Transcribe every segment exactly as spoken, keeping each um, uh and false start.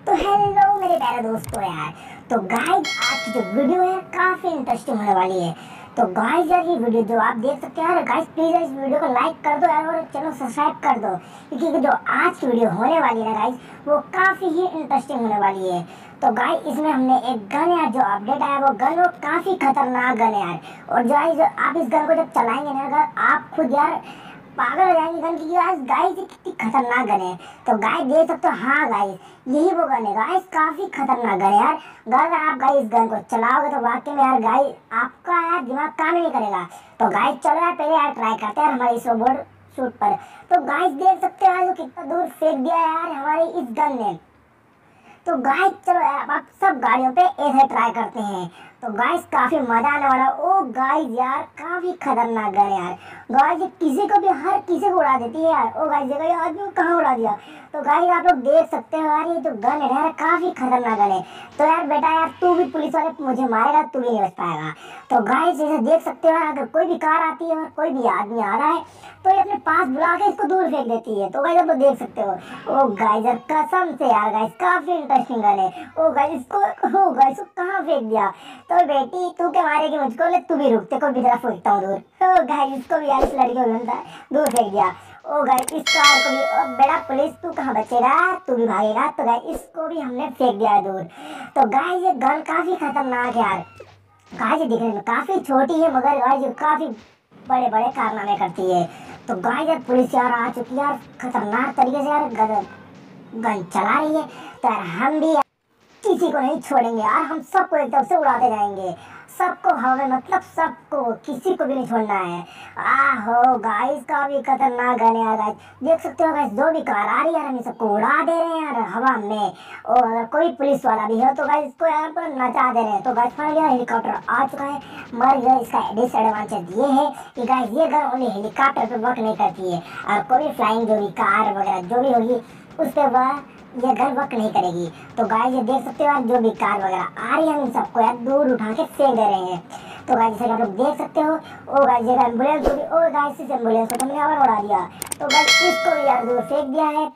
तो हेलो मेरे प्यारे दोस्तों यार। तो गाइस आज की जो वीडियो है काफी इंटरेस्टिंग होने वाली है। तो गाइस यार ये वीडियो जो आप देख सकते हैं यार, गाइस प्लीज इस वीडियो को लाइक कर दो यार और चैनल सब्सक्राइब कर दो, क्योंकि जो आज की वीडियो होने वाली है गाइस वो काफी ही इंटरेस्टिंग होने वाली है। तो गाइस इसमें हमने एक गन यार जो अपडेट आया वो गन वो काफी खतरनाक गन है यार। और जो गाइस आप इस गन को जब चलाएंगे ना, अगर आप खुद यार पागल हो जाएंगे गन की, गाइस गाइस ये कितनी खतरनाक गन है। तो गाइस देख सकते हो, हाँ गाइस यही वो गन है गाइस, काफी खतरनाक गन है यार। अगर आप गाइस इस गन को चलाओगे तो वाकई में यार गाइस आपका यार दिमाग काम नहीं करेगा। तो गाइस चलो यार पहले यार ट्राई करते हैं हमारे इस रोबोट शूट पर। तो गाइस देख सकते हो यार कितना दूर फेंक दिया यार हमारी इस गन ने। तो गाइस चलो यार आप सब गाड़ियों पे ऐसे ट्राई करते हैं। तो गाइस काफी मजा आने वाला। ओ गाइस यार काफी खतरनाक गन यार। गाइस किसी को भी हर किसी को उड़ा देती है यार। ओ गाइस देखो ये आदमी को कहाँ उड़ा दिया। तो गाइस आप लोग देख सकते हो यार ये जो गन है यार काफी खतरनाक गन है। तो यार बेटा यार तू भी पुलिस वाले मुझे मारेगा, तू भी नहीं बच पाएगा। तो गाइस जैसे देख सकते हो यार, अगर कोई भी कार आती है और कोई भी आदमी आ रहा है तो ये अपने पास बुला के इसको दूर फेंक देती है। तो गाइस आप लोग देख सकते हो। ओ गाइस यार कसम से यार गाइस काफी इंटरेस्टिंग गन है। ओ गाइस इसको ओ गाइस को कहाँ फेंक दिया। तो बेटी तू क्या मारेगी मुझको, ले तू भी रुक, तेरे को भी जरा फेंकता हूँ दूर। ओ गाइस इसको भी यार इस लड़की को दूर फेंक दिया। ओ गाइस इस कार को भी, ओ बेटा पुलिस तू कहाँ बचेगा, तू भी भागेगा। तो गाइस इसको भी हमने फेंक दिया दूर। तो गाइस ये गन काफी खतरनाक है यार। गाइस ये दिखने में काफी छोटी है मगर गाइस ये काफी बड़े बड़े कारनामे करती है। तो गाइस यार पुलिस यार आ चुकी है यार, खतरनाक तरीके से यार गन, गन चला रही है। तो यार हम भी किसी को नहीं छोड़ेंगे यार, हम सबको एक तरफ से उड़ाते जाएंगे, सबको हवा में, मतलब सबको, किसी को भी नहीं छोड़ना है। आहो गाइस काफी खतरनाक गन है यार। गाइस देख सकते हो गाइस जो भी कार आ रही है यार हम सबको उड़ा दे रहे हैं यार हवा में। और अगर कोई पुलिस वाला भी है तो गाइस इसको यार पर नचा दे रहे हैं। तो गाइस फाइनली यार हेलीकॉप्टर आ चुका है, मगर इसका डिसएडवांटेज ये है कि गाइस ये गन ओनली हेलीकॉप्टर पे वर्क नहीं करती है। और कोई फ्लाइंग जो भी कार वगैरह जो भी होगी उस पर वह ये गन वर्क नहीं करेगी। तो गाइस ये देख सकते हो यार जो भी कार वगैरह आ रही है हम इन सबको यार दूर उठा के फेंक दे रहे हैं। तो गाइस जैसे आप लोग देख सकते हो। ओ गाइस ये एम्बुलेंस होगी, ओ गाइस इस एम्बुलेंस को तुमने और उड़ा दिया। तो गाइस इसको भी यार दूर फेंक दिया है।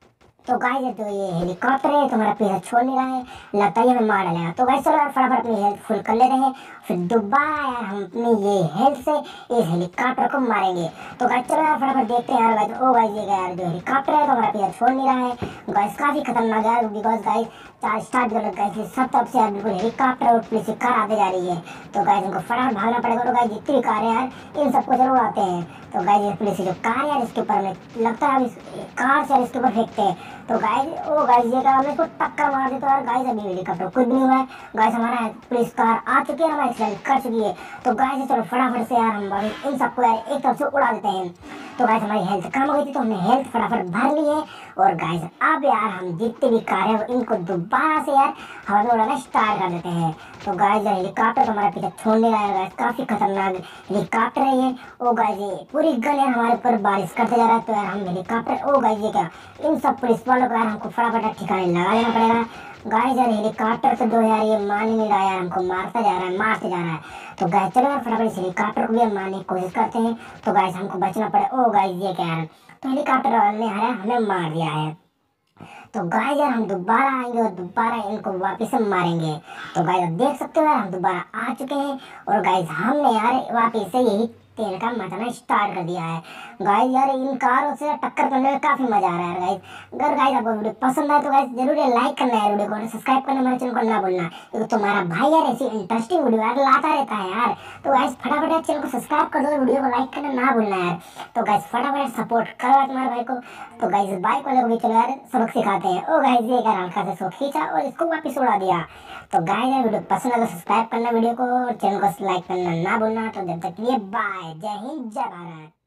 तो गाइस तो ये हेलीकॉप्टर है तुम्हारा पीछे छोड़ नहीं रहा है, लगता है हमें मार डालेगा। तो गाइस चलो यार फटाफट अपनी हेल्थ फुल कर लेते हैं, फिर दोबारा यार हम अपनी ये हेल्थ से इस हेलीकॉप्टर को मारेंगे। तो गाइस चलो यार फटाफट देखते हैं यार। गाइस ओ गाइस ये यार जो हेलीकॉप्टर है तुम्हारा पीछे छोड़ नहीं रहा है। गाइस काफी खतरनाक है बिकॉज गाइस चार स्टार्ट कर गाइस सब तरफ से यार बिल्कुल हेलीकॉप्टर और पुलिस की कार आते जा रही है। तो गाइस इनको फटाफट भागना पड़ेगा। तो गाइस जितनी कार है यार इन सबको जरूर आते हैं। तो गाइस ये पुलिस की जो कार है यार इसके ऊपर हमें लगता है इस कार से इसके ऊपर फेंकते हैं। तो गाइस ओ गाइस ये कार हमें को टक्कर मार दे। तो यार गाइस अभी हेलीकॉप्टर कुछ भी नहीं हुआ है। गाइस हमारा पुलिस कार आ चुकी है, हमारा एक्सीडेंट कर चुकी है। तो गाइस चलो फटाफट से यार हम इन सबको यार एक तरफ से उड़ा देते हैं। तो गाइस हमारी हेल्थ कम हो गई थी तो हमने हेल्थ फटाफट भर ली है। और गाइस अब यार हम जितने भी कार है इनको दोबारा से यार हवा में उड़ाना स्टार्ट कर देते हैं। तो गाइस हेलीकॉप्टर हमारे पीछे छोड़ने लगा है। गाइस काफी खतरनाक हेलीकॉप्टर है ये। ओ गाइस ये पूरी गन यार हमारे ऊपर बारिश करते जा रहा है। तो यार हम हेलीकॉप्टर, ओ गाइस ये क्या, इन सब पुलिस वालों को यार हमको फटाफट ठिकाने लगा लेना पड़ेगा। गाइस यार हेलीकॉप्टर तो दो यार ये मान ही नहीं रहा यार, हमको मारता जा रहा है मारते जा रहा है। तो गाइस चलो यार फटाफट इस हेलीकॉप्टर को भी हम मारने की कोशिश करते हैं। तो गाइस हमको बचना पड़े। ओ गाइस ये क्या है, तो हेलीकॉप्टर वाले ने यार हमें मार दिया है। तो गाइस यार हम दोबारा आएंगे और दोबारा इनको वापस से मारेंगे। तो गाइस आप देख सकते हो यार हम दोबारा आ चुके हैं और गाइस हमने यार वापस से यही तेल का मचाना स्टार्ट कर दिया है। गाइस यार इन कारों से टक्कर करने में काफी मजा आ रहा है गाइस। अगर गाइस आपको वीडियो पसंद आए तो गाइस जरूर लाइक करना है वीडियो को और सब्सक्राइब करना हमारे चैनल को ना भूलना, क्योंकि तुम्हारा भाई यार ऐसी इंटरेस्टिंग वीडियो यार लाता रहता है यार। तो गाइस फटाफट यार चैनल को सब्सक्राइब कर दो, वीडियो को लाइक करना ना भूलना यार। तो गाइस फटाफट सपोर्ट करो तुम्हारे भाई को। तो गाइस बाइक वाले को भी चलो यार सबक सिखाते हैं। ओ गाइस ये यार हल्का से सो खींचा और इसको वापस उड़ा दिया। तो गाइस यार वीडियो पसंद आए तो सब्सक्राइब करना वीडियो को और चैनल को लाइक करना ना भूलना। तो जब तक के लिए बाय, जय हिंद जय भारत।